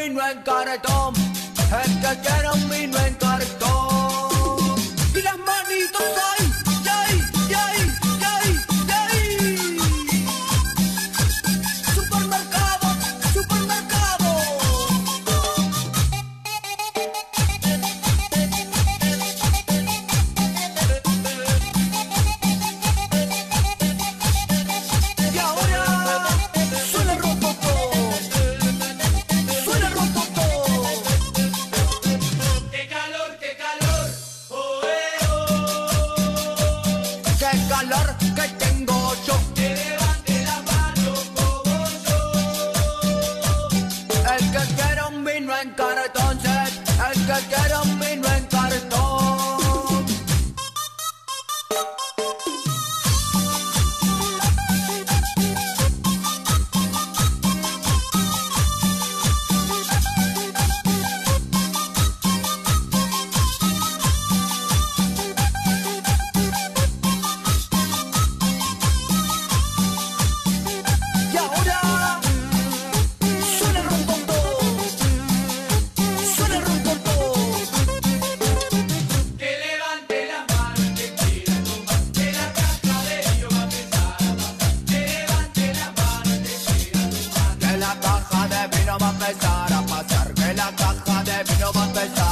vino en cartón, el que quiera un vino en cartón. Y las manitos ahí, yay, yay, yay, yay. Supermercado, supermercado. Y ahora suena el rototó, suena el rototó. Qué calor, oh, oh. Qué calor que tengo yo. Que levante la mano como yo. El que quiera un vino en cartón, el que quiera un vino en cartón. Y ahora suena el rontotó, suena el rontotó. Que levante la mano el que quiera tomar. Que la caja de vino va a empezar a bajar. Que levante la mano el que quiera tomar. Que la caja de vino va a empezar a pasar, que la caja de vino va a empezar